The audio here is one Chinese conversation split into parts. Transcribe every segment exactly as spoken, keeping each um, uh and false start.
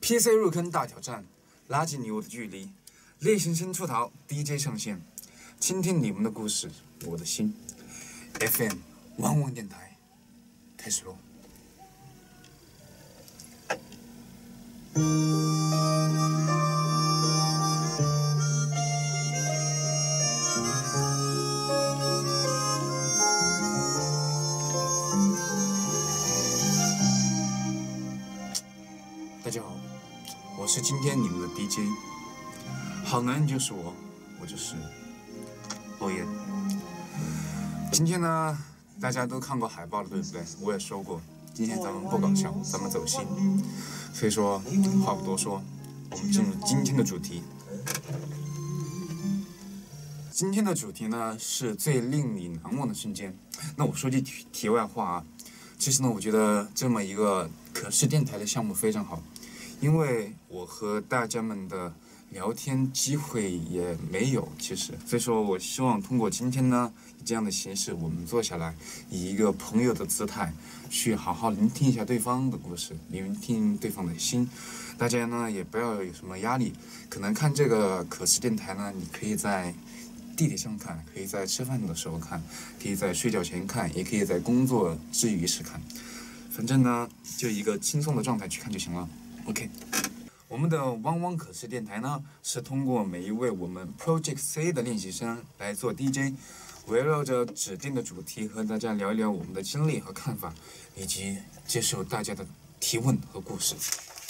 P C 入坑大挑战，拉近你我的距离，内心深处逃 D J 上线，倾听你们的故事，我的心。F M 汪汪电台开始喽！大家好，我是今天你们的 D J， 好男人就是我，我就是欧耶。今天呢，大家都看过海报了，对不对？我也说过，今天咱们不搞笑，咱们走心。所以说，话不多说，我们进入今天的主题。今天的主题呢，是最令你难忘的瞬间。那我说句题题外话啊，其实呢，我觉得这么一个可视电台的项目非常好。因为我和大家们的聊天机会也没有，其实，所以说我希望通过今天呢以这样的形式，我们坐下来，以一个朋友的姿态，去好好聆听一下对方的故事，聆听对方的心。大家呢也不要有什么压力，可能看这个可视电台呢，你可以在地铁上看，可以在吃饭的时候看，可以在睡觉前看，也可以在工作之余时看。反正呢，就一个轻松的状态去看就行了。OK， 我们的汪汪可视电台呢，是通过每一位我们 Project C 的练习生来做 D J， 围绕着指定的主题和大家聊一聊我们的经历和看法，以及接受大家的提问和故事。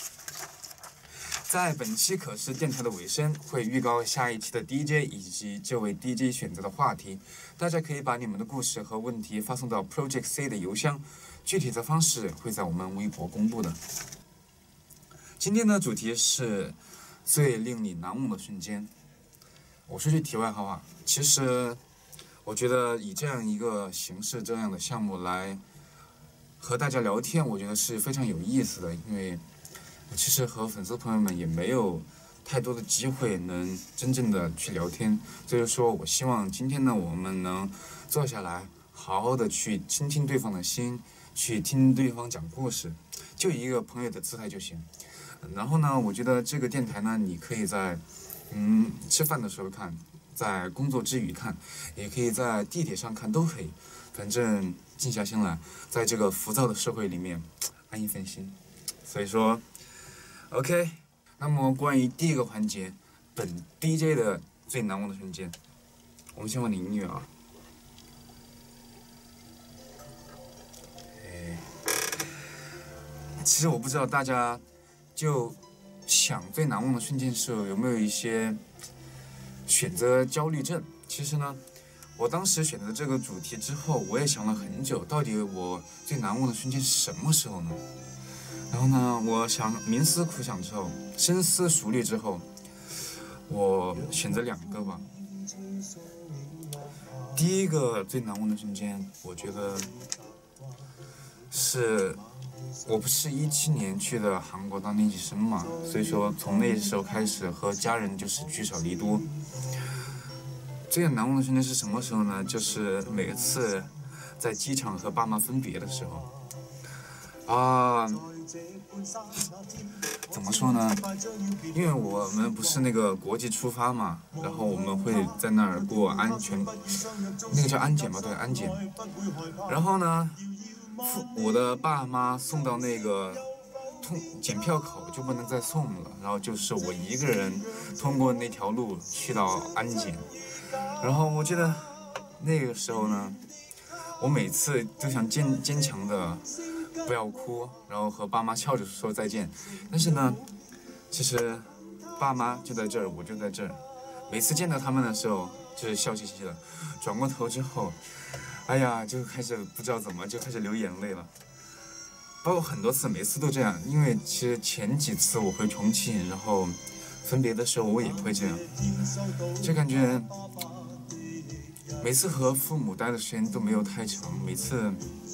在本期可视电台的尾声，会预告下一期的 D J 以及这位 D J 选择的话题，大家可以把你们的故事和问题发送到 Project C 的邮箱，具体的方式会在我们微博公布的。今天的主题是最令你难忘的瞬间。我说句题外话，其实我觉得以这样一个形式、这样的项目来和大家聊天，我觉得是非常有意思的。因为其实和粉丝朋友们也没有太多的机会能真正的去聊天，所以说我希望今天呢，我们能坐下来，好好的去倾听对方的心，去听对方讲故事，就以一个朋友的姿态就行。然后呢，我觉得这个电台呢，你可以在嗯吃饭的时候看，在工作之余看，也可以在地铁上看，都可以。反正静下心来，在这个浮躁的社会里面安一份心。所以说 OK， 那么关于第一个环节，本 D J 的最难忘的瞬间，我们先放点音乐啊。哎，其实我不知道大家就想最难忘的瞬间的时候有没有一些选择焦虑症。其实呢，我当时选择这个主题之后，我也想了很久，到底我最难忘的瞬间是什么时候呢？然后呢，我想冥思苦想之后，深思熟虑之后，我选择两个吧。第一个最难忘的瞬间，我觉得是我不是一七年去的韩国当练习生嘛，所以说从那时候开始和家人就是聚少离多。最难忘的瞬间是什么时候呢？就是每次在机场和爸妈分别的时候啊。怎么说呢？因为我们不是那个国际出发嘛，然后我们会在那儿过安全，那个叫安检吧，对，安检。然后呢，我的爸妈送到那个通检票口就不能再送了，然后就是我一个人通过那条路去到安检。然后我觉得那个时候呢，我每次都想坚坚强的不要哭，然后和爸妈笑着说再见。但是呢，其实爸妈就在这儿，我就在这儿。每次见到他们的时候，就是笑嘻嘻的。转过头之后，哎呀，就开始不知道怎么就开始流眼泪了。包括很多次，每次都这样。因为其实前几次我回重庆，然后分别的时候我也会这样，就感觉每次和父母待的时间都没有太长，每次。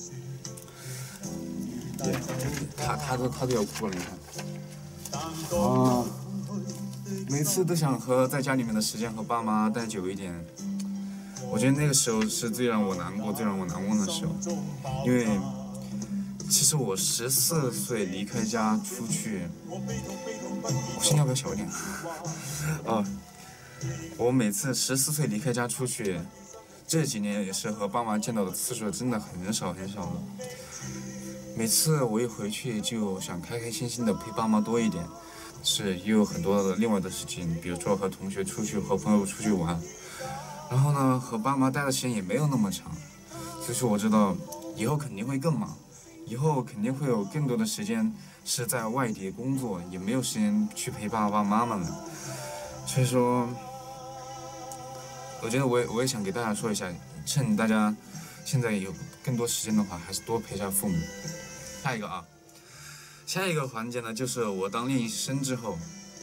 他他都他都要哭了，你看啊！每次都想和在家里面的时间和爸妈待久一点。我觉得那个时候是最让我难过、最让我难忘的时候，因为其实我十四岁离开家出去，我声音要不要小一点？哦，我每次十四岁离开家出去，这几年也是和爸妈见到的次数真的很少很少了。每次我一回去就想开开心心的陪爸妈多一点，是也有很多的另外的事情，比如说和同学出去、和朋友出去玩，然后呢和爸妈待的时间也没有那么长，所以说我知道以后肯定会更忙。以后肯定会有更多的时间是在外地工作，也没有时间去陪爸爸妈妈们。所以说，我觉得我也我也想给大家说一下，趁大家现在有更多时间的话，还是多陪下父母。下一个啊，下一个环节呢，就是我当练习生之后，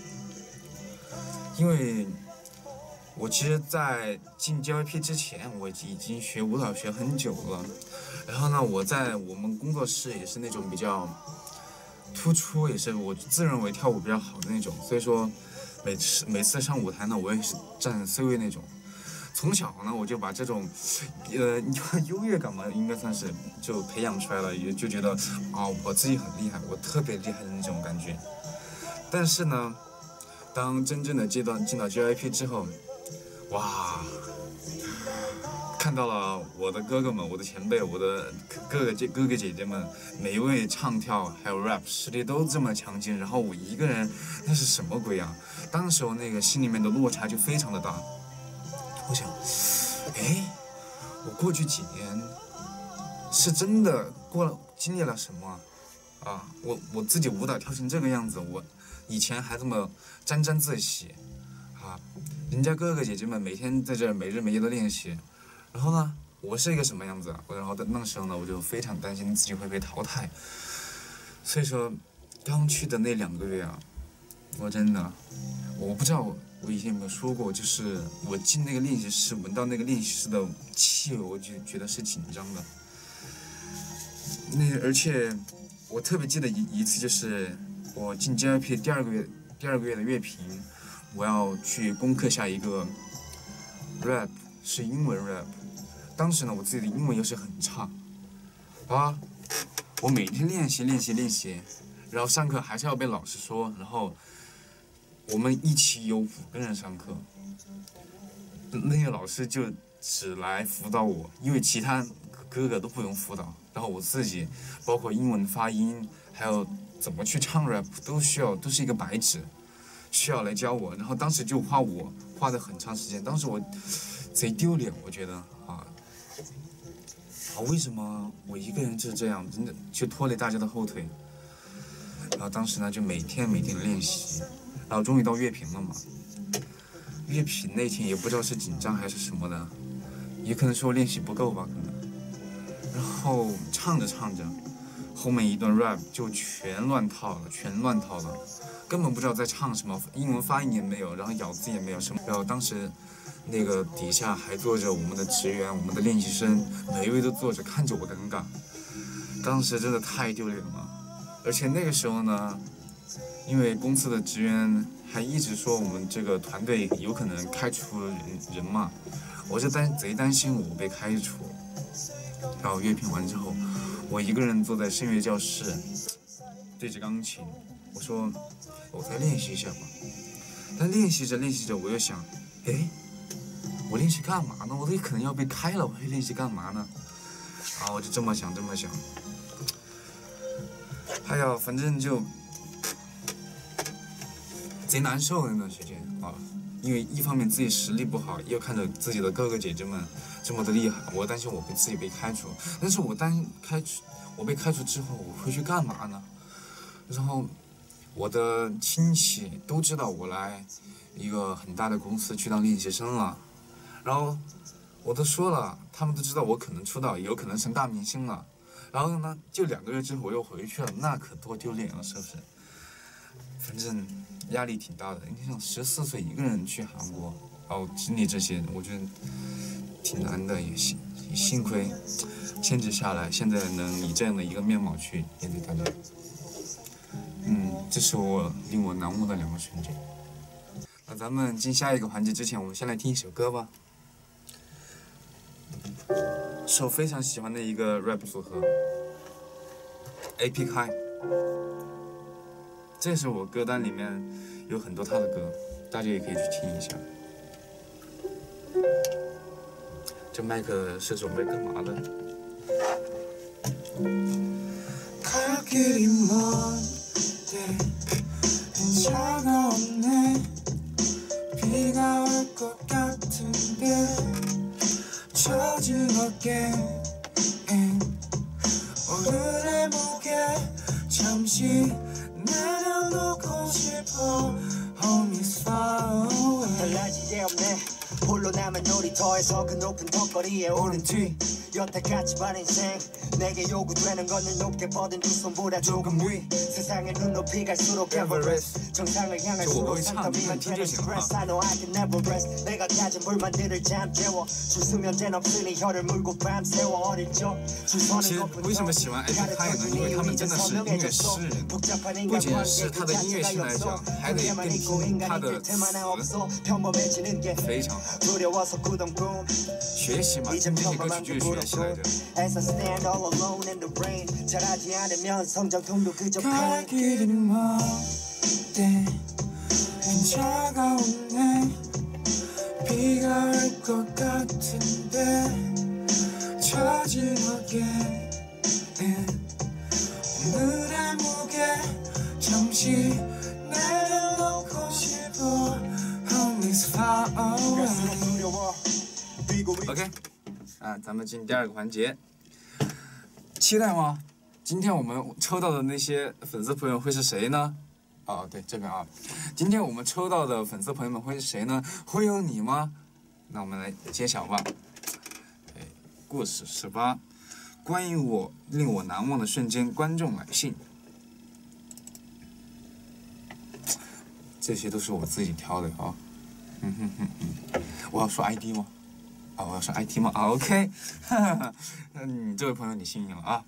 因为我其实，在进 J Y P 之前，我已经学舞蹈学很久了。然后呢，我在我们工作室也是那种比较突出，也是我自认为跳舞比较好的那种。所以说，每次每次上舞台呢，我也是站 C 位那种。从小呢，我就把这种呃优越感嘛，应该算是就培养出来了，也就觉得啊、哦，我自己很厉害，我特别厉害的那种感觉。但是呢，当真正的接到进到 J Y P 之后，哇！看到了我的哥哥们、我的前辈、我的哥哥姐哥哥姐姐们，每一位唱跳还有 rap 实力都这么强劲，然后我一个人，那是什么鬼啊？当时我那个心里面的落差就非常的大。我想，哎，我过去几年是真的过了经历了什么啊？我我自己舞蹈跳成这个样子，我以前还这么沾沾自喜啊，人家哥哥姐姐们每天在这没日没夜的练习。然后呢，我是一个什么样子？然后那时候呢，我就非常担心自己会被淘汰。所以说，刚去的那两个月啊，我真的，我不知道我以前有没有说过，就是我进那个练习室，闻到那个练习室的气味，我就觉得是紧张的。那而且我特别记得一一次，就是我进 J Y P 第二个月，第二个月的乐评，我要去攻克下一个 rap， 是英文 rap。当时呢，我自己的英文又是很差，啊，我每天练习练习练习，然后上课还是要被老师说，然后我们一起有五个人上课，那个老师就只来辅导我，因为其他哥哥都不用辅导，然后我自己包括英文发音，还有怎么去唱 rap 都需要，都是一个白纸，需要来教我，然后当时就花我花了很长时间，当时我贼丢脸，我觉得啊。啊，为什么我一个人就是这样，真的就拖累大家的后腿？然后当时呢，就每天每天的练习，然后终于到乐评了嘛。乐评那天也不知道是紧张还是什么的，也可能是我练习不够吧，可能。然后唱着唱着，后面一段 rap 就全乱套了，全乱套了，根本不知道在唱什么，英文发音也没有，然后咬字也没有什么。然后当时。那个底下还坐着我们的职员，我们的练习生，每一位都坐着看着我尴尬，当时真的太丢脸了。而且那个时候呢，因为公司的职员还一直说我们这个团队有可能开除人人嘛，我就担贼担心我被开除。然后乐评完之后，我一个人坐在声乐教室，对着钢琴，我说我再练习一下吧。但练习着练习着，我又想，哎。我练习干嘛呢？我都可能要被开了，我还练习干嘛呢？啊，我就这么想，这么想。哎呀，反正就贼难受那段时间啊，因为一方面自己实力不好，又看着自己的哥哥姐姐们这么的厉害，我担心我被自己被开除。但是我担开除，我被开除之后，我会去干嘛呢？然后我的亲戚都知道我来一个很大的公司去当练习生了。然后我都说了，他们都知道我可能出道，也有可能成大明星了。然后呢，就两个月之后我又回去了，那可多丢脸了，是不是？反正压力挺大的。你想，十四岁一个人去韩国，然后经历这些，我觉得挺难的，也幸也幸亏坚持下来，现在能以这样的一个面貌去面对大家。嗯，这是我令我难忘的两个瞬间。那咱们进下一个环节之前，我们先来听一首歌吧。是我非常喜欢的一个 rap 组合， A P 开，这是我歌单里面有很多他的歌，大家也可以去听一下。这麦克是准备干嘛的？ 갈 길이 먼데 차가웠네 비가 올 것 같은데 젖은 어깨 오늘의 무게 잠시 내려놓고 싶어 Home is far away 달라지지 없네 홀로 남은 놀이터에서 그 높은 턱걸이에 오른 뒤 여태까지 반 인생 내게 요구되는 건 높게 뻗은 두 손보다 조금 위 세상의 눈높이 갈수록 에버레스트 정상을 향할 수록 산더미는 되는 스트레스 I know I can never rest 내가 가진 불만들을 잠재워 줄 수면제는 없으니 혀를 물고 밤새워 어릴 적 줄 서는 것부터 为什么喜欢 에픽하이呢？因为他们真的是音乐诗人，不仅是他的音乐性来讲，还得更听他的词，非常好。学习嘛，听这些歌曲就是学习来着。 갈 길이 먼데 차가웠네 비가 올 것 같은데 젖은 어깨에 오늘의 무게 잠시 내려놓고 싶어 Home is far away OK 啊，咱们进第二个环节，期待吗？ 今天我们抽到的那些粉丝朋友会是谁呢？啊，对，这边啊，今天我们抽到的粉丝朋友们会是谁呢？会有你吗？那我们来揭晓吧。哎，故事十八，关于我令我难忘的瞬间，观众来信。这些都是我自己挑的啊。嗯哼哼哼，我要说 I D 吗？啊，我要说 I T 吗？啊 ，OK， 哈哈哈，嗯，这位朋友你幸运了啊。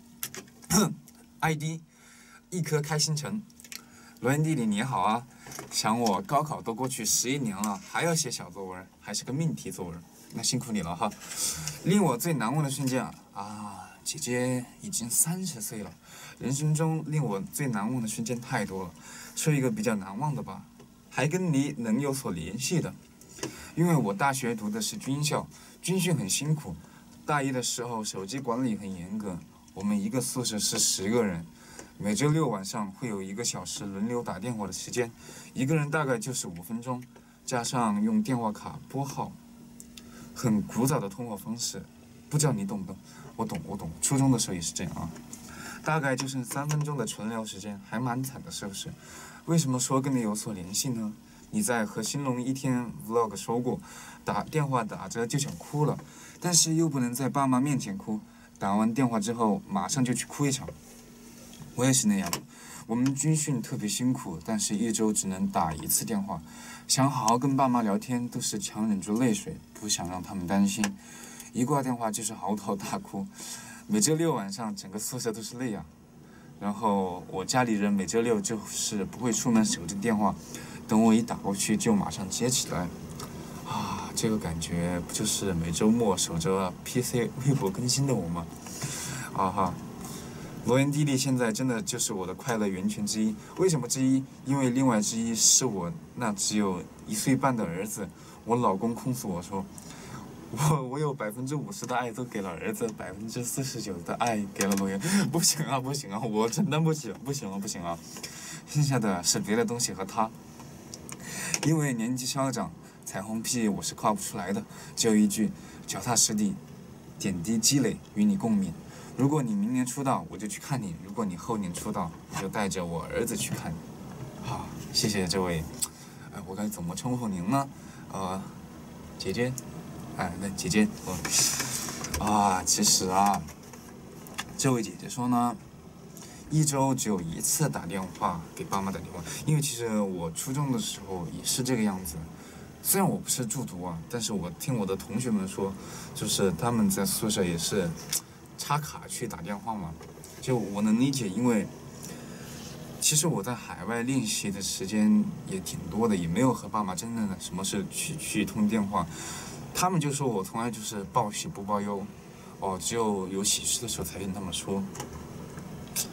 I D 一颗开心橙，罗恩弟弟你好啊，想我高考都过去十一年了，还要写小作文，还是个命题作文，那辛苦你了哈。令我最难忘的瞬间啊，啊，姐姐已经三十岁了，人生中令我最难忘的瞬间太多了，说一个比较难忘的吧，还跟你能有所联系的，因为我大学读的是军校，军训很辛苦，大一的时候手机管理很严格。 我们一个宿舍是十个人，每周六晚上会有一个小时轮流打电话的时间，一个人大概就是五分钟，加上用电话卡拨号，很古早的通话方式，不知道你懂不懂？我懂，我懂。初中的时候也是这样啊，大概就剩三分钟的纯聊时间，还蛮惨的，是不是？为什么说跟你有所联系呢？你在和新龙一天 vlog 说过，打电话打着就想哭了，但是又不能在爸妈面前哭。 打完电话之后，马上就去哭一场。我也是那样。我们军训特别辛苦，但是一周只能打一次电话。想好好跟爸妈聊天，都是强忍住泪水，不想让他们担心。一挂电话就是嚎啕大哭。每周六晚上，整个宿舍都是泪啊。然后我家里人每周六就是不会出门守着电话，等我一打过去就马上接起来。 啊，这个感觉不就是每周末守着 P C 微博更新的我吗？啊哈，罗恩弟弟现在真的就是我的快乐源泉之一。为什么之一？因为另外之一是我那只有一岁半的儿子。我老公控诉我说，我我有百分之五十的爱都给了儿子，百分之四十九的爱给了罗恩。不行啊，不行啊，我承担不起，不行了，不行啊。剩下的是别的东西和他，因为年纪稍长。 彩虹屁我是靠不出来的，只有一句，脚踏实地，点滴积累，与你共勉。如果你明年出道，我就去看你；如果你后年出道，我就带着我儿子去看你。好，谢谢这位，哎，我该怎么称呼您呢？呃，姐姐，哎，那姐姐，我，啊，其实啊，这位姐姐说呢，一周只有一次打电话给爸妈打电话，因为其实我初中的时候也是这个样子。 虽然我不是住读啊，但是我听我的同学们说，就是他们在宿舍也是插卡去打电话嘛。就我能理解，因为其实我在海外练习的时间也挺多的，也没有和爸妈真正的什么事去去通电话。他们就说我从来就是报喜不报忧，哦，只有有喜事的时候才跟他们说。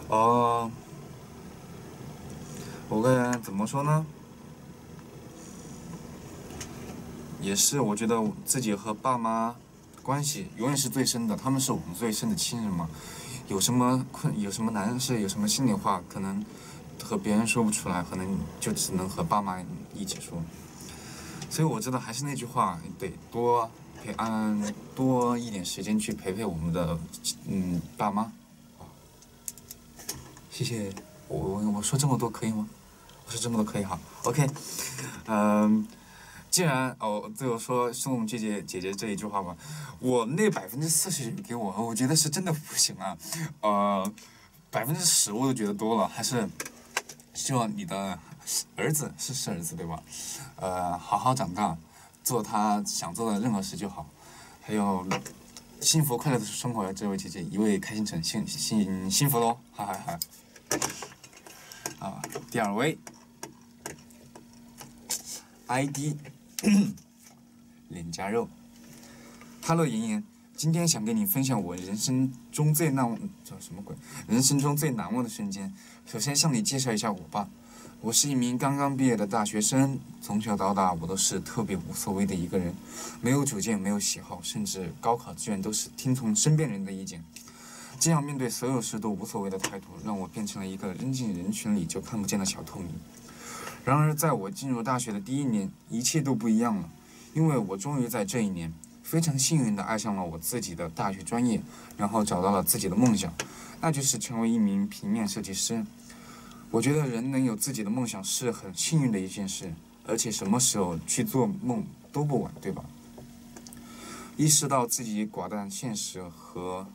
哦，我该怎么说呢？也是，我觉得自己和爸妈关系永远是最深的，他们是我们最深的亲人嘛。有什么困，有什么难事，有什么心里话，可能和别人说不出来，可能就只能和爸妈一起说。所以我知道还是那句话，得多陪安，多一点时间去陪陪我们的嗯爸妈。谢谢，我我我说这么多可以吗？我说这么多可以哈 ，OK， 嗯。既然哦，最后说送姐姐姐姐这一句话吧，我那百分之四十给我，我觉得是真的不行啊，呃，百分之十我都觉得多了，还是希望你的儿子是是儿子对吧？呃，好好长大，做他想做的任何事就好，还有幸福快乐的生活，这位姐姐一位开心成幸幸幸福喽，哈哈哈。啊，第二位 ，I D。脸颊肉 ，Hello 妍妍，今天想跟你分享我人生中最难忘叫什么鬼？人生中最难忘的瞬间。首先向你介绍一下我吧，我是一名刚刚毕业的大学生，从小到大我都是特别无所谓的一个人，没有主见，没有喜好，甚至高考志愿都是听从身边人的意见。这样面对所有事都无所谓的态度，让我变成了一个扔进人群里就看不见的小透明。然而，在我进入大学的第一年，一切都不一样了，因为我终于在这一年非常幸运地爱上了我自己的大学专业，然后找到了自己的梦想，那就是成为一名平面设计师。我觉得人能有自己的梦想是很幸运的一件事，而且什么时候去做梦都不晚，对吧？意识到自己寡淡现实和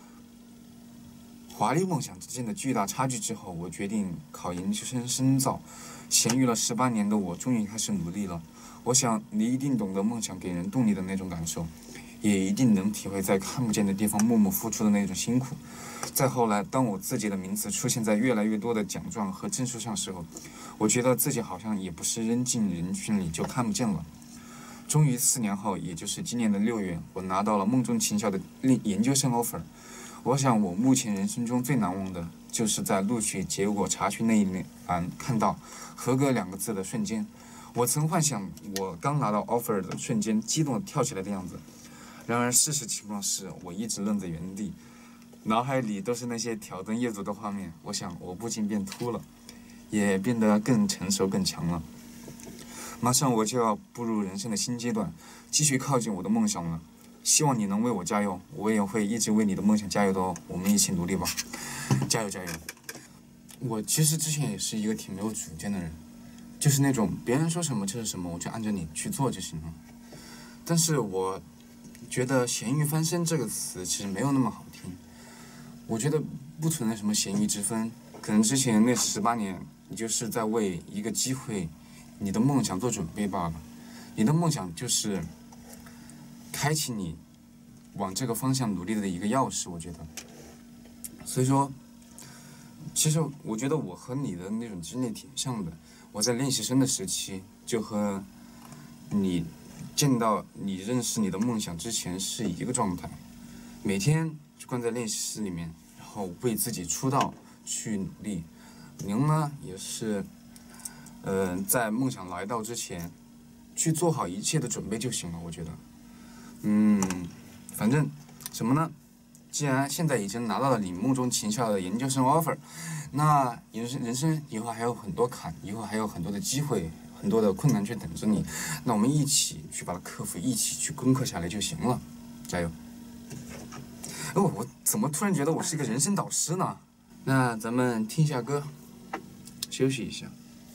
华丽梦想之间的巨大差距之后，我决定考研究生深造。咸鱼了十八年的我，终于开始努力了。我想你一定懂得梦想给人动力的那种感受，也一定能体会在看不见的地方默默付出的那种辛苦。再后来，当我自己的名字出现在越来越多的奖状和证书上时候，我觉得自己好像也不是扔进人群里就看不见了。终于四年后，也就是今年的六月，我拿到了梦中情校的研究生 offer。我想，我目前人生中最难忘的，就是在录取结果查询那一栏看到“合格”两个字的瞬间。我曾幻想我刚拿到 offer 的瞬间激动地跳起来的样子，然而事实情况是我一直愣在原地，脑海里都是那些挑灯夜读的画面。我想，我不仅变秃了，也变得更成熟、更强了。马上我就要步入人生的新阶段，继续靠近我的梦想了。希望你能为我加油，我也会一直为你的梦想加油的哦。我们一起努力吧，加油加油！我其实之前也是一个挺没有主见的人，就是那种别人说什么就是什么，我就按着你去做就行了。但是我觉得“咸鱼翻身”这个词其实没有那么好听，我觉得不存在什么咸鱼之分，可能之前那十八年你就是在为一个机会、你的梦想做准备罢了。你的梦想就是开启你往这个方向努力的一个钥匙，我觉得。所以说，其实我觉得我和你的那种经历挺像的。我在练习生的时期，就和你见到你认识你的梦想之前是一个状态，每天就关在练习室里面，然后为自己出道去努力。您呢，也是，呃，在梦想来到之前，去做好一切的准备就行了，我觉得。嗯，反正什么呢？既然现在已经拿到了你梦中情校的研究生 offer， 那人生人生以后还有很多坎，以后还有很多的机会，很多的困难去等着你。那我们一起去把它克服，一起去攻克下来就行了，加油！哦，我怎么突然觉得我是一个人生导师呢？那咱们听一下歌，休息一下。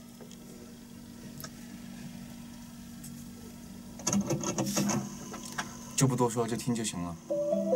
就不多说，就听就行了。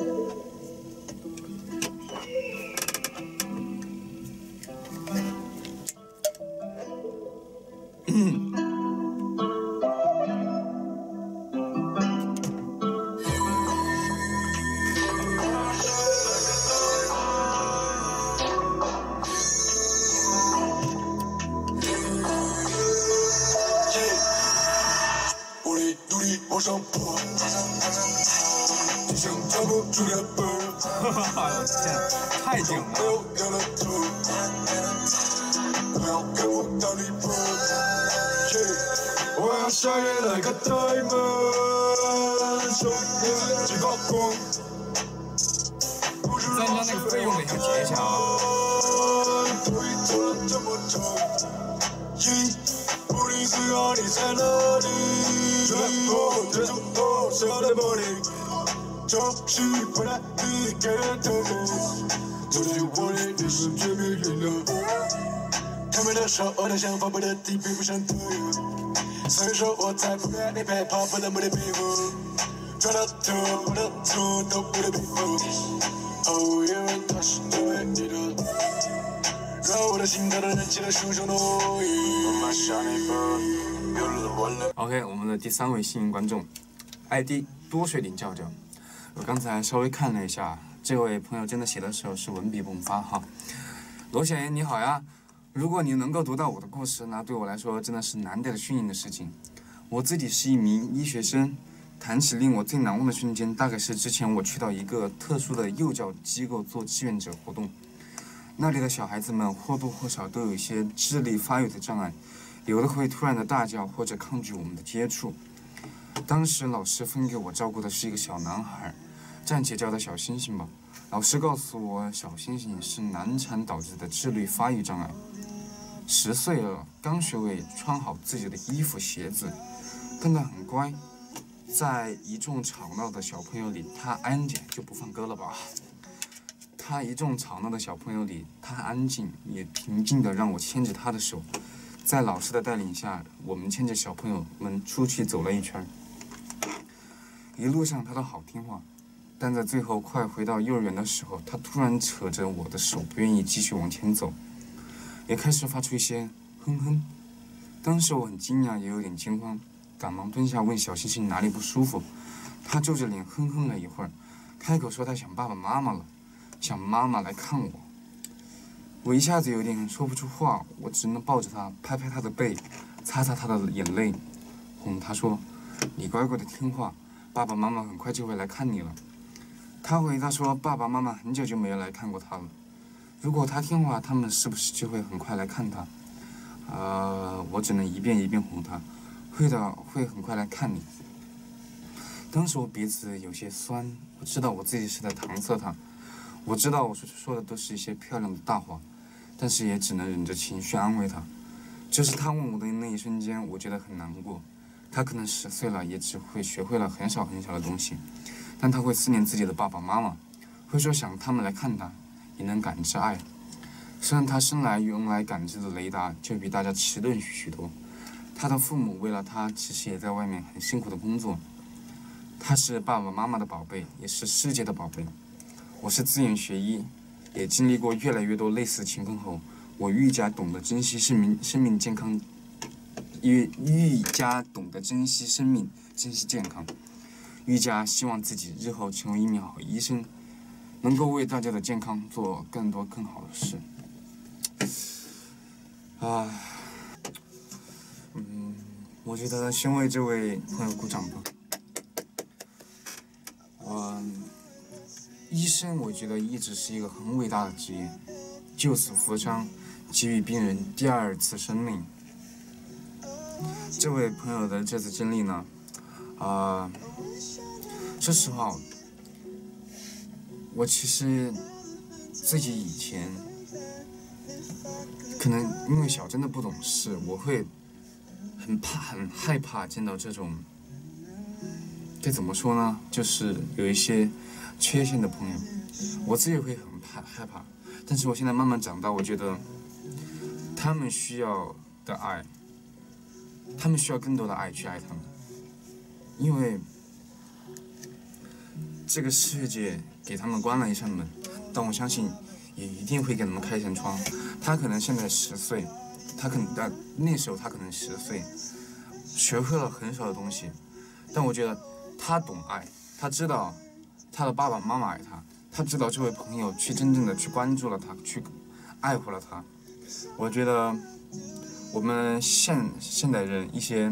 我的努力往上爬，就像抓不住的本儿。 哎呦天，太顶了！ 我要下雨来个 diamond， 手里几高光。 咱家那个费用得要结一下啊。 不理只要你在哪里，最后结束后谁的玻璃，就是回来你给的头颅，走进我的历史绝密语录。他们的说我的想法不得体，并不想投入，所以说我才不敢你陪跑，不能没得皮肤，抓到头我的错都不得庇护。哦，因为他是对你的。让我的心跳都燃起了熊熊浓郁。 OK， 我们的第三位幸运观众 ，I D 多水灵教教。我刚才稍微看了一下，这位朋友真的写的时候是文笔迸发哈。罗小言你好呀，如果你能够读到我的故事，那对我来说真的是难得的幸运的事情。我自己是一名医学生，谈起令我最难忘的瞬间，大概是之前我去到一个特殊的幼教机构做志愿者活动。那里的小孩子们或多或少都有一些智力发育的障碍，有的会突然的大叫或者抗拒我们的接触。当时老师分给我照顾的是一个小男孩，暂且叫他小星星吧。老师告诉我，小星星是难产导致的智力发育障碍，十岁了，刚学会穿好自己的衣服鞋子，但他很乖，在一众吵闹的小朋友里，他安静，就不放歌了吧。他一众吵闹的小朋友里，他安静也平静地让我牵着他的手，在老师的带领下，我们牵着小朋友们出去走了一圈。一路上他都好听话，但在最后快回到幼儿园的时候，他突然扯着我的手，不愿意继续往前走，也开始发出一些哼哼。当时我很惊讶，也有点惊慌，赶忙蹲下问小星星哪里不舒服。他皱着脸哼哼了一会儿，开口说他想爸爸妈妈了。想妈妈来看我，我一下子有点说不出话，我只能抱着他，拍拍他的背，擦擦他的眼泪，哄他说：“你乖乖的听话，爸爸妈妈很快就会来看你了。”他回答说：“爸爸妈妈很久就没有来看过他了，如果他听话，他们是不是就会很快来看他？”呃，我只能一遍一遍哄他，会的，会很快来看你。当时我鼻子有些酸，我知道我自己是在搪塞他。我知道我说说的都是一些漂亮的大话，但是也只能忍着情绪安慰他。就是他问我的那一瞬间，我觉得很难过。他可能十岁了，也只会学会了很少很少的东西，但他会思念自己的爸爸妈妈，会说想他们来看他，也能感知爱。虽然他生来用来感知的雷达就比大家迟钝许多，他的父母为了他，其实也在外面很辛苦的工作。他是爸爸妈妈的宝贝，也是世界的宝贝。我是自愿学医，也经历过越来越多类似情况后，我愈加懂得珍惜生命、生命健康，愈愈加懂得珍惜生命、珍惜健康，愈加希望自己日后成为一名好医生，能够为大家的健康做更多更好的事。啊，嗯，我觉得先为这位朋友鼓掌吧。嗯。医生，我觉得一直是一个很伟大的职业，救死扶伤，给予病人第二次生命。这位朋友的这次经历呢，啊、呃，说实话，我其实自己以前可能因为小真的不懂事，我会很怕、很害怕见到这种，该怎么说呢？就是有一些缺陷的朋友，我自己会很怕害怕，但是我现在慢慢长大，我觉得他们需要的爱，他们需要更多的爱去爱他们，因为这个世界给他们关了一扇门，但我相信也一定会给他们开一扇窗。他可能现在十岁，他可能但那时候他可能十岁，学会了很少的东西，但我觉得他懂爱，他知道他的爸爸妈妈爱他，他知道这位朋友去真正的去关注了他，去爱护了他。我觉得我们现现代人一些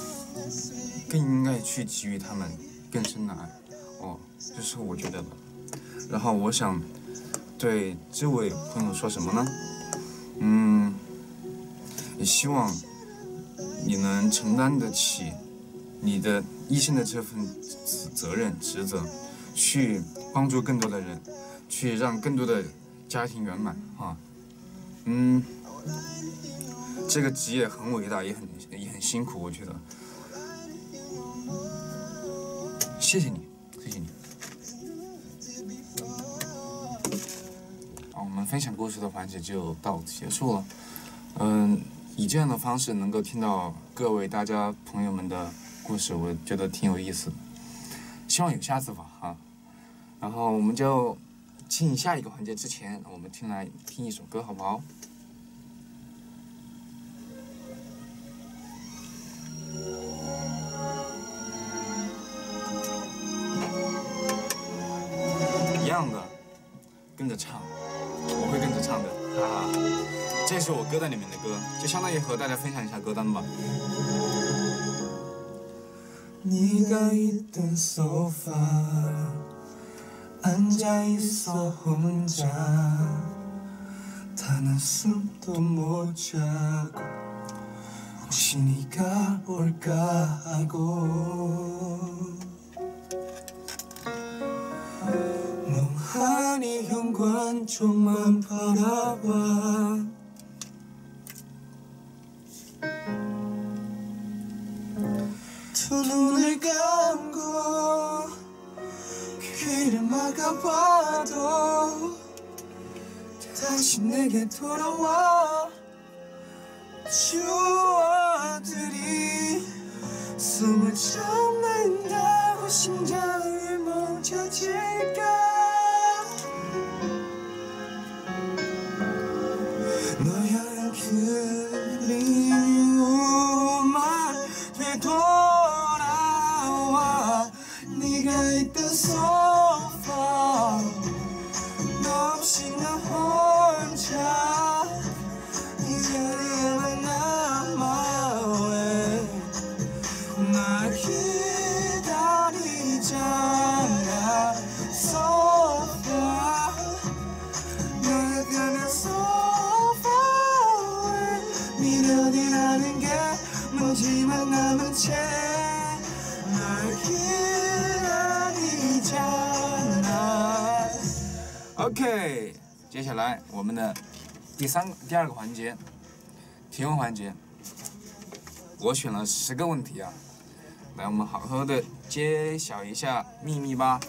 更应该去给予他们更深的爱。哦，这是我觉得的。 然后我想对这位朋友说什么呢？嗯，也希望你能承担得起你的一生的这份责任职责，去帮助更多的人，去让更多的家庭圆满啊。嗯，这个职业很伟大，也很也很辛苦，我觉得。谢谢你，谢谢你。好，我们分享故事的环节就到此结束了。嗯，以这样的方式能够听到各位大家朋友们的故事，我觉得挺有意思的。希望有下次吧，哈。然后我们就进下一个环节之前，我们听来听一首歌，好不好？一样的，跟着唱，我会跟着唱的，哈哈。这是我歌单里面的歌，就相当于和大家分享一下歌单吧。 네가 있던 소파 앉아있어 혼자 단 한숨도 못 자고 혹시 네가 올까 하고 멍하니 현관 쪽만 바라봐 두 눈을 감고 귀를 막아봐도 다시 내게 돌아와 추억들이 숨을 참는다고 심장이 멈춰질까 너의 그리움만 되돌아와 네가 있던 소파 너 없이 나 혼자 이 자리에만 남아 왜 날 기다리잖아 소파 나가는 소파 왜 미련이라는 게 먼지만 남은 채 날 기다리잖아 OK， 接下来我们的第三第二个环节，提问环节。我选了十个问题啊，来，我们好好的揭晓一下秘密吧。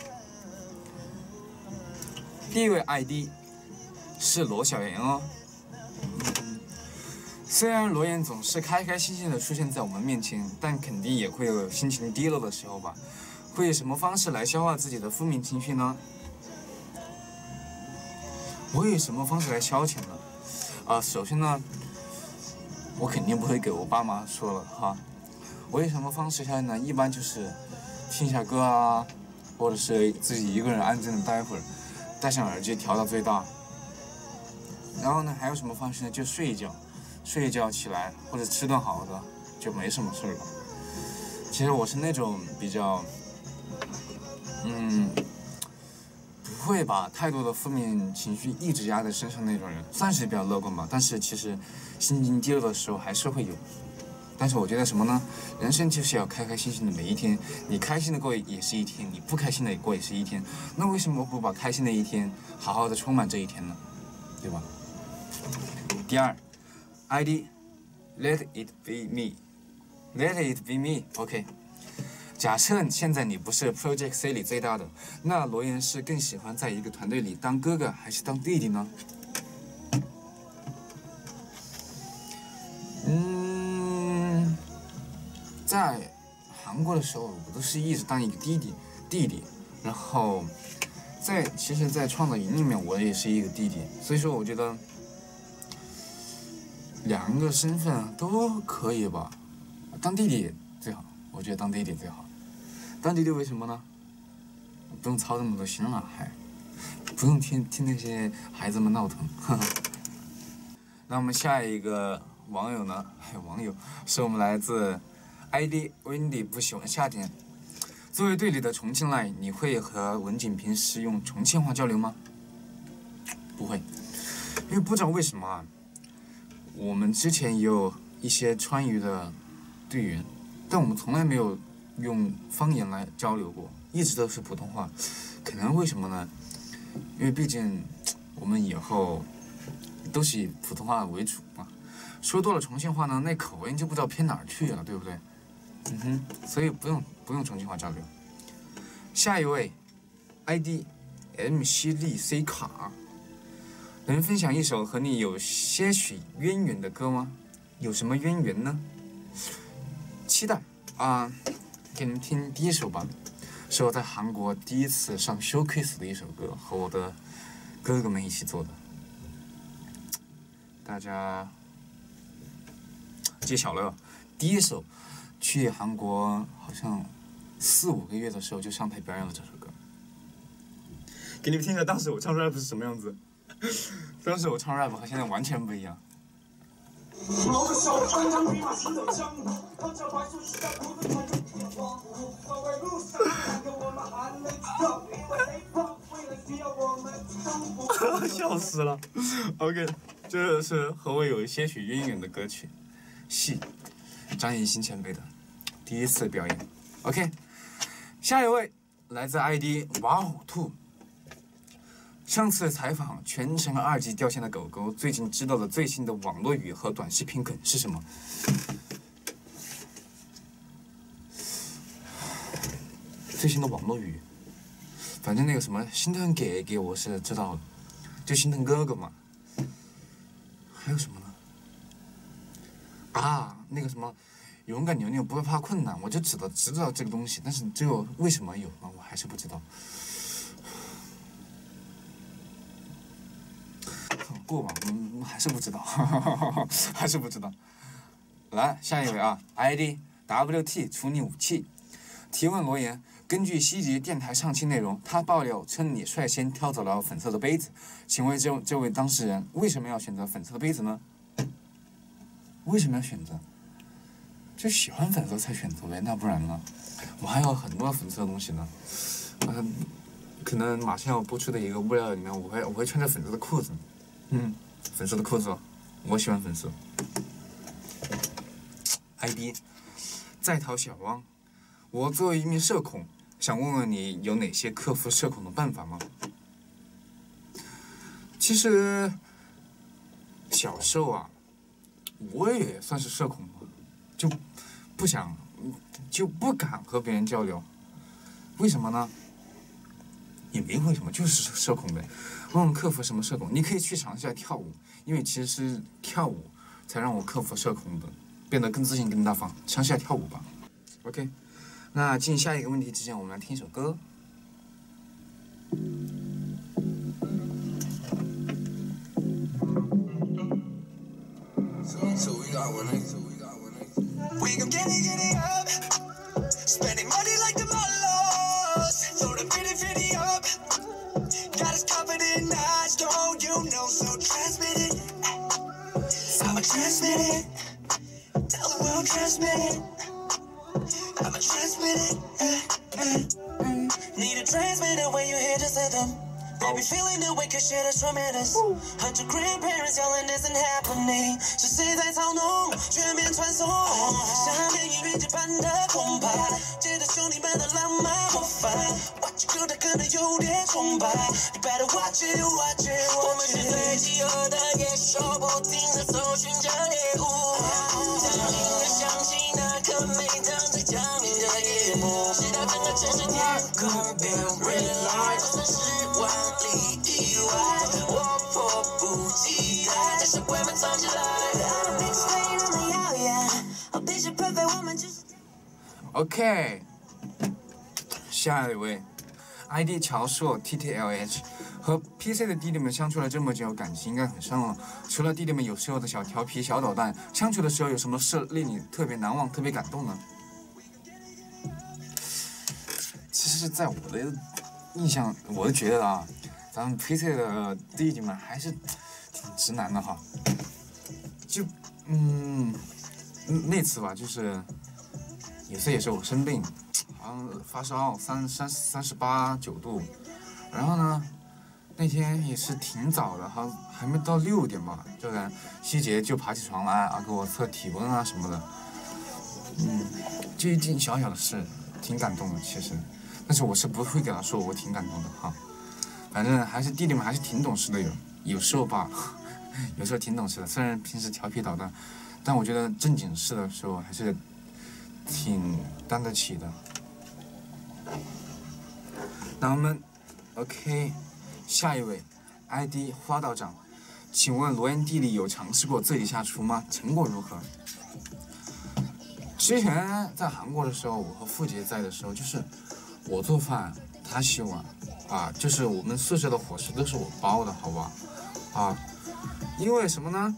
第一位 I D 是罗小妍哦。虽然罗妍总是开开心心的出现在我们面前，但肯定也会有心情低落的时候吧？会以什么方式来消化自己的负面情绪呢？ 我以什么方式来消遣呢？啊、呃，首先呢，我肯定不会给我爸妈说了哈。我以什么方式消遣呢？一般就是听一下歌啊，或者是自己一个人安静的待会儿，戴上耳机调到最大。然后呢，还有什么方式呢？就睡一觉，睡一觉起来或者吃顿好的，就没什么事儿了。其实我是那种比较，嗯。 不会把太多的负面情绪一直压在身上那种人，算是比较乐观吧。但是其实心情低落的时候还是会有。但是我觉得什么呢？人生就是要开开心心的每一天，你开心的过也是一天，你不开心的过也是一天。那为什么不把开心的一天好好的充满这一天呢？对吧？第二 ，I D Let it be me，Let it be me，OK。 假设现在你不是 Project C 里最大的，那罗妍是更喜欢在一个团队里当哥哥还是当弟弟呢？嗯，在韩国的时候，我都是一直当一个弟弟，弟弟。然后在其实，在创造营里面，我也是一个弟弟，所以说我觉得两个身份都可以吧，当弟弟最好，我觉得当弟弟最好。 当弟弟为什么呢？不用操那么多心了，还不用听听那些孩子们闹腾。呵呵那我们下一个网友呢？还有网友是我们来自 I D Wendy 不喜欢夏天。 作为队里的重庆赖，你会和文景平时用重庆话交流吗？不会，因为不知道为什么啊。我们之前也有一些川渝的队员，但我们从来没有用方言来交流过，一直都是普通话。可能为什么呢？因为毕竟我们以后都是以普通话为主嘛，说多了重庆话呢，那口音就不知道偏哪儿去了，对不对？嗯哼，所以不用不用重庆话交流。下一位 ，I D M C 利 C 卡，能分享一首和你有些许渊源的歌吗？有什么渊源呢？期待啊，给你们听第一首吧，是我在韩国第一次上 showcase 的一首歌，和我的哥哥们一起做的。大家揭晓了，第一首。去韩国好像四五个月的时候就上台表演了这首歌，给你们听一下当时我唱 rap 是什么样子。当时我唱 rap 和现在完全不一样。笑死了。OK， 这是和我有些许渊源的歌曲，戏。张艺兴前辈的第一次表演 ，OK， 下一位来自 I D 哇虎兔。上次采访全程二级掉线的狗狗，最近知道的最新的网络语和短视频梗是什么？最新的网络语，反正那个什么心疼给给我是知道的，就心疼哥哥嘛。还有什么呢？啊，那个什么，勇敢牛牛不会怕困难，我就知道知道这个东西，但是这个为什么有呢？我还是不知道。过吧，嗯，还是不知道，还是不知道。来，下一位啊 ，I D W T 处理武器，提问罗言：根据西极电台上期内容，他爆料称你率先挑走了粉色的杯子，请问这这位当事人为什么要选择粉色的杯子呢？为什么要选择？就喜欢粉色才选择呗，那不然呢？我还有很多粉色的东西呢。嗯，可能马上要播出的一个物料里面，我会我会穿着粉色的裤子。嗯，粉色的裤子，我喜欢粉色。I D 在逃小汪，我作为一名社恐，想问问你有哪些克服社恐的办法吗？其实小时候啊，我也算是社恐吧，就不想，就不敢和别人交流。为什么呢？也没为什么，就是社恐呗。问问克服什么社恐？你可以去尝试一下跳舞，因为其实是跳舞才让我克服社恐的，变得更自信、更大方。尝试一下跳舞吧。OK， 那进下一个问题之前，我们来听一首歌。 So we got one night, so we got one night. We gon' get it, get it up. Spending money like the Mallows. Throw the fitty, fitty up. Got us covered in eyes, don't you know? So transmit it. I'ma transmit it. Tell the world transmit it. I'ma transmit it. Uh, uh, uh. Need a transmitter when you hear this rhythm. Baby feeling the way cause shit is tremendous. Hunt your grandparents yelling isn't happening. 是谁在操弄全面传送？下面音乐节般的澎湃，接着兄弟们的浪漫魔法。Watch you 的可能有点崇拜。You better watch it, watch it, watch it。我们是最饥饿的野兽，不停地搜寻着猎物。当你们相信那颗没长在江面的夜幕，直到整个城市天空变 red light， 就算是万里意外，我迫不及待，将鬼们藏起来。 OK， 下一位 ，I D 乔硕 T T L H， 和 P C 的弟弟们相处了这么久，感情应该很深了。除了弟弟们有时候的小调皮、小捣蛋，相处的时候有什么事令你特别难忘、特别感动呢？其实，在我的印象，我就觉得啊，咱们 P C 的弟弟们还是挺直男的哈。就嗯，那次吧，就是有次也是我生病，啊， 像发烧三三三十八九度，然后呢，那天也是挺早的，好像还没到六点吧，这个希杰就爬起床来啊，给我测体温啊什么的。嗯，这一件小小的事，挺感动的其实，但是我是不会给他说我挺感动的哈。反正还是弟弟们还是挺懂事的，有有时候吧，有时候挺懂事的，虽然平时调皮捣蛋，但我觉得正经事的时候还是挺担得起的。那我们 OK， 下一位 I D 花道长，请问罗岩弟弟有尝试过自己下厨吗？成果如何？之前在韩国的时候，我和傅杰在的时候，就是我做饭，他洗碗，啊，就是我们宿舍的伙食都是我包的，好不好？啊，因为什么呢？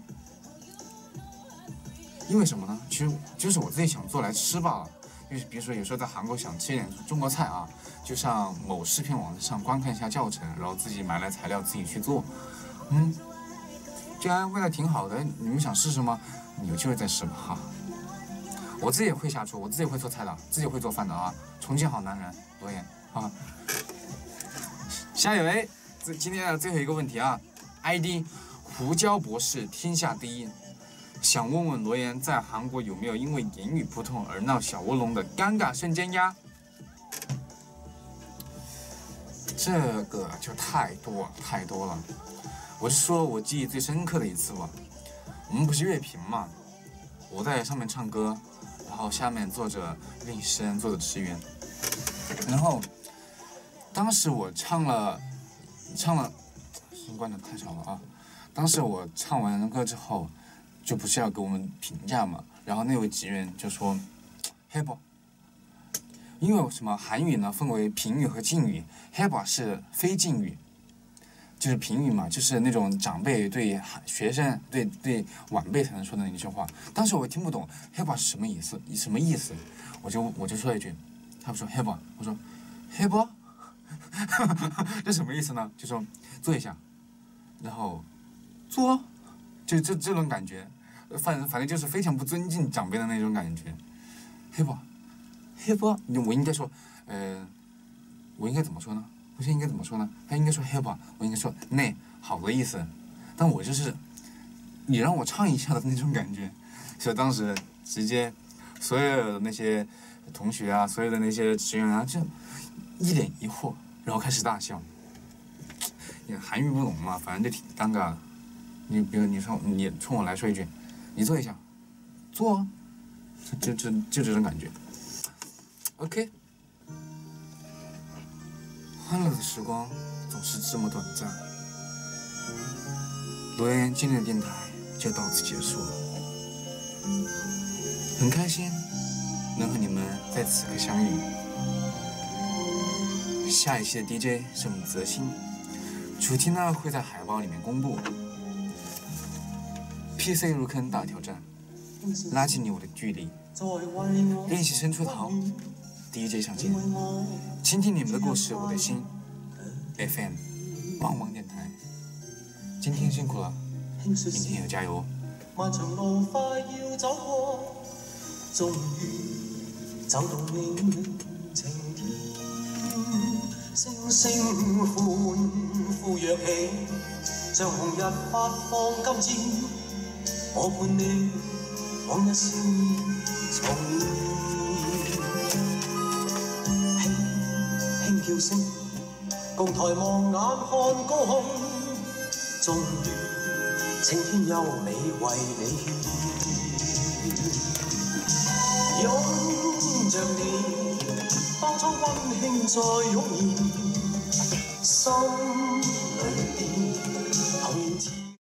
因为什么呢？其实就是我自己想做来吃罢了。就是比如说有时候在韩国想吃一点中国菜啊，就上某视频网站上观看一下教程，然后自己买来材料自己去做，嗯，这样味道挺好的。你们想试试吗？有机会再试吧哈。我自己也会下厨，我自己会做菜的，自己会做饭的啊。重庆好男人，罗岩啊。下一位，这今天的最后一个问题啊 ，I D 胡椒博士天下第一，想问问罗岩在韩国有没有因为言语不通而闹小卧龙的尴尬瞬间呀？这个就太多太多了，我是说我记忆最深刻的一次吧。我们不是乐评嘛，我在上面唱歌，然后下面坐着练习生，坐着职员，然后当时我唱了唱了，声关的太吵了啊！当时我唱完歌之后，就不是要给我们评价嘛，然后那位职员就说：“黑不？”因为什么？韩语呢分为平语和敬语，黑不是非敬语，就是平语嘛，就是那种长辈对学生、对对晚辈才能说的那句话。当时我听不懂黑不是什么意思，什么意思？我就我就说一句，他们说黑不，我说黑不。这什么意思呢？就说坐一下，然后坐，就这这种感觉，反反正就是非常不尊敬长辈的那种感觉。黑不，黑不，我应该说，呃，我应该怎么说呢？我现在应该怎么说呢？他应该说黑不，我应该说那好的意思。但我就是你让我唱一下的那种感觉，所以当时直接所有的那些同学啊，所有的那些职员啊，就一脸疑惑。然后开始大笑，也韩语不懂嘛，反正就挺尴尬的。你比如你说你冲我来说一句，你坐一下，坐啊，就就就这种感觉。OK， 欢乐的时光总是这么短暂。罗岩今天的电台就到此结束了，很开心能和你们在此刻相遇。下一期的 D J 是我们泽鑫，主题呢会在海报里面公布。P C 入坑大挑战，拉近你我的距离。练习生出逃 ，D J 上线，倾听你们的故事，我的心。F M， 旺旺电台。今天辛苦了，明天要加油。漫长路快要走过，终于走到你晴天。星星歡呼躍起，像紅日發放金箭，我伴你往日少年重現。輕輕叫聲，共抬望眼看高空，終於青天優美為你獻。擁着你。當初溫馨再湧現，心裏邊。